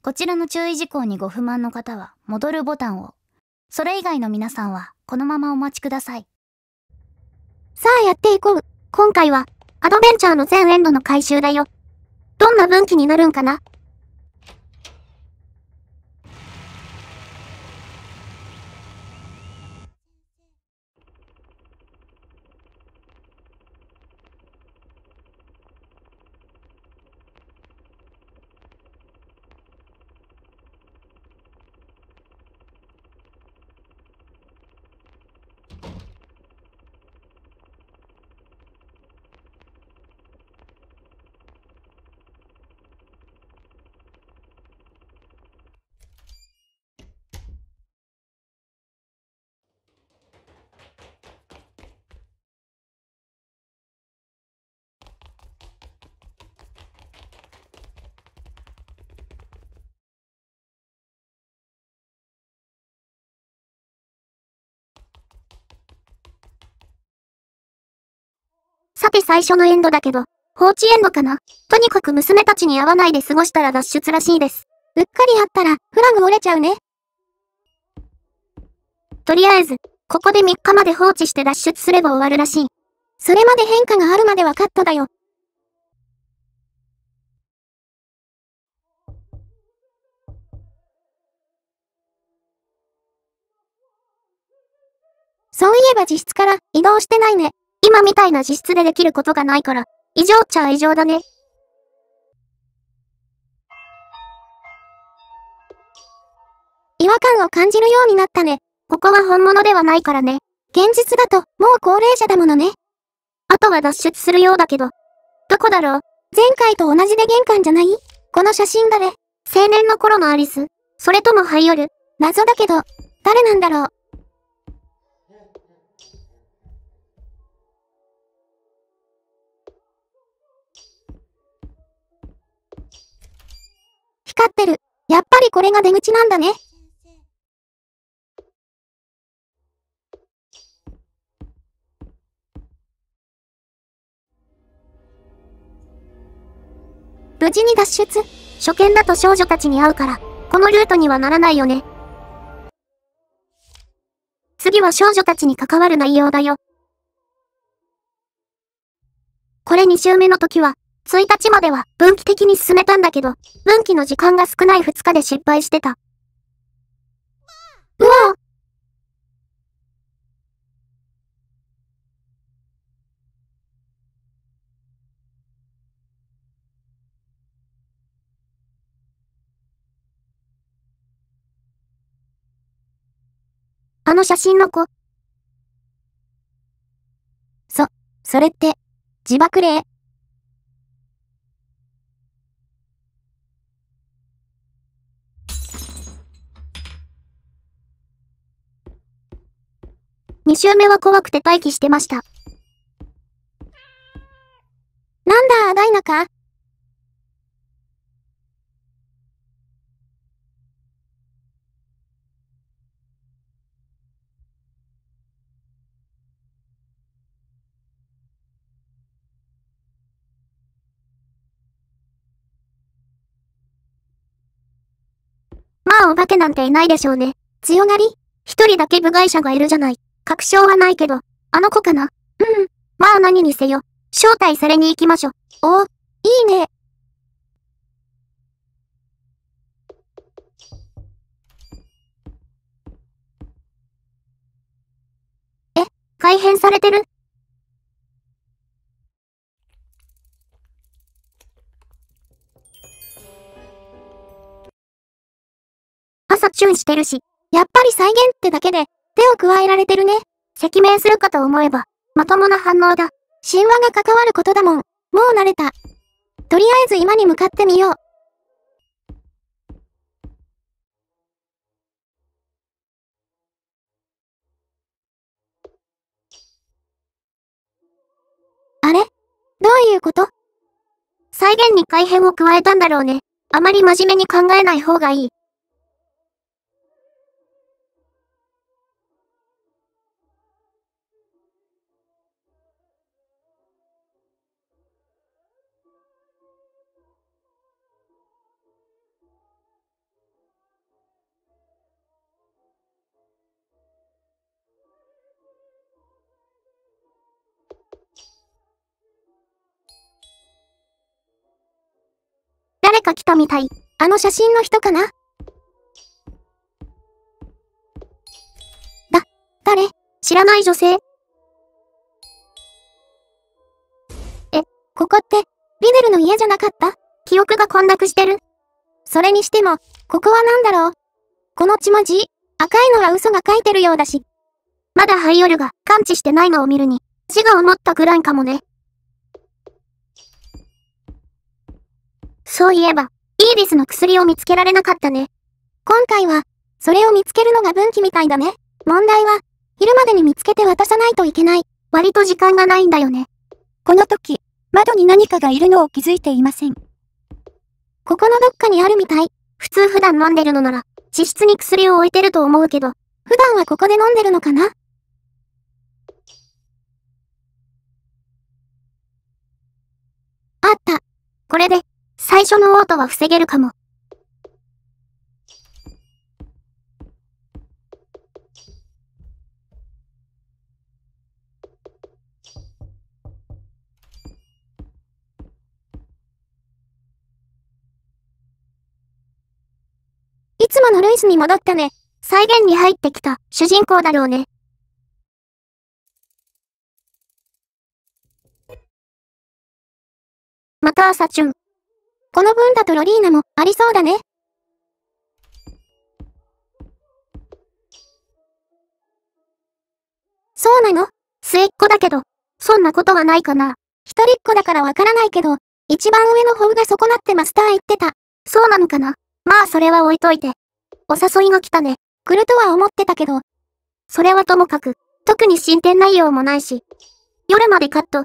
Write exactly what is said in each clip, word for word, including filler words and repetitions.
こちらの注意事項にご不満の方は戻るボタンを。それ以外の皆さんはこのままお待ちください。 さあやっていこう。今回はアドベンチャーの全エンドの回収だよ。どんな分岐になるんかな？さて最初のエンドだけど、放置エンドかな？とにかく娘たちに会わないで過ごしたら脱出らしいです。うっかり会ったら、フラグ折れちゃうね。とりあえず、ここでみっかまで放置して脱出すれば終わるらしい。それまで変化があるまではカットだよ。そういえば自室から移動してないね。今みたいな自室でできることがないから、異常っちゃ異常だね。違和感を感じるようになったね。ここは本物ではないからね。現実だと、もう高齢者だものね。あとは脱出するようだけど。どこだろう？前回と同じで玄関じゃない？この写真誰？青年の頃のアリス？それともハイオル？謎だけど、誰なんだろう？光ってる。やっぱりこれが出口なんだね。無事に脱出。初見だと少女たちに会うから、このルートにはならないよね。次は少女たちに関わる内容だよ。これに週目の時は、ついたちまでは分岐的に進めたんだけど、分岐の時間が少ないふつかで失敗してた。うわぁ！あの写真の子。そ、それって、自爆霊？に週目は怖くて待機してました。なんだ、ダイナか？まあお化けなんていないでしょうね。強がり？一人だけ部外者がいるじゃない。確証はないけど、あの子かな？うん。まあ何にせよ、招待されに行きましょ。おお、いいね。え、改変されてる？朝チュンしてるし、やっぱり再現ってだけで、手を加えられてるね。赤面するかと思えば、まともな反応だ。神話が関わることだもん。もう慣れた。とりあえず今に向かってみよう。あれ？どういうこと？再現に改変を加えたんだろうね。あまり真面目に考えない方がいい。 誰か来たみたい。あの写真の人かな？だ、誰？知らない女性？え、ここって、リネルの家じゃなかった？記憶が混濁してる。それにしても、ここは何だろう？この血文字？赤いのは嘘が書いてるようだし。まだハイオルが感知してないのを見るに、死が思ったくらいかもね。そういえば、イーリスの薬を見つけられなかったね。今回は、それを見つけるのが分岐みたいだね。問題は、昼までに見つけて渡さないといけない。割と時間がないんだよね。 この時、窓に何かがいるのを気づいていません。 ここのどっかにあるみたい。普通普段飲んでるのなら、地室に薬を置いてると思うけど、普段はここで飲んでるのかな？あった。これで、最初の嘔吐は防げるかも。いつものルイスに戻ったね。再現に入ってきた主人公だろうね。また朝チュン。この分だとロリーナもありそうだね。そうなの？末っ子だけど、そんなことはないかな。一人っ子だからわからないけど、一番上の方が損なってマスター言ってた。そうなのかな？まあそれは置いといて。お誘いが来たね。来るとは思ってたけど。それはともかく、特に進展内容もないし。夜までカット。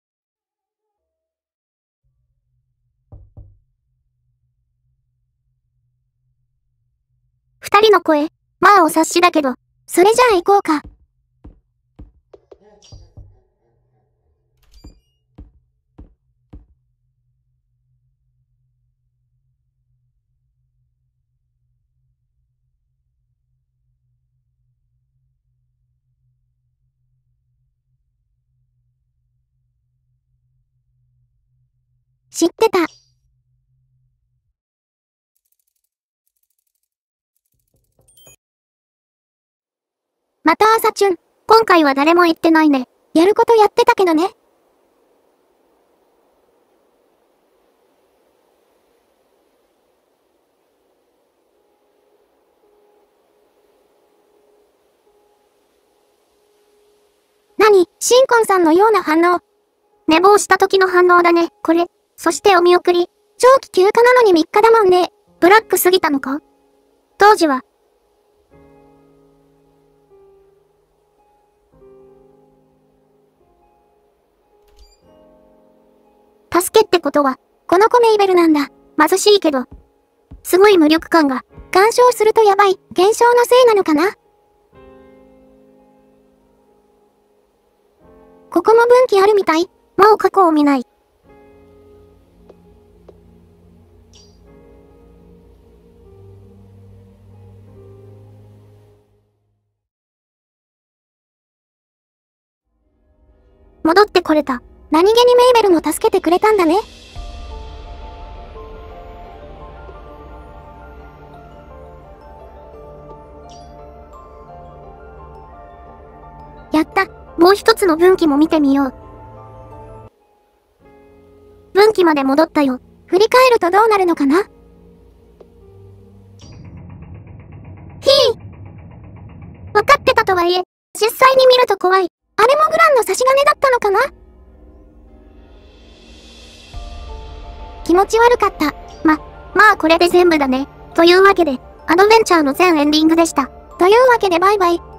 二人の声、まあお察しだけど、それじゃあ行こうか。知ってた。また朝チュン。今回は誰も言ってないね。やることやってたけどね。何？シンコンさんのような反応。寝坊した時の反応だね、これ。そしてお見送り。長期休暇なのにみっかだもんね。ブラックすぎたのか？当時は。助けってことは、この子メイベルなんだ。貧しいけど。すごい無力感が、干渉するとやばい、現象のせいなのかな？ここも分岐あるみたい。もう過去を見ない。戻ってこれた。何気にメイベルも助けてくれたんだね。やった。もう一つの分岐も見てみよう。分岐まで戻ったよ。振り返るとどうなるのかな？ひぃ！わかってたとはいえ、実際に見ると怖い。あれもグランの差し金だったのかな？気持ち悪かった。ま、まあこれで全部だね。というわけで、アドベンチャーの全エンディングでした。というわけでバイバイ。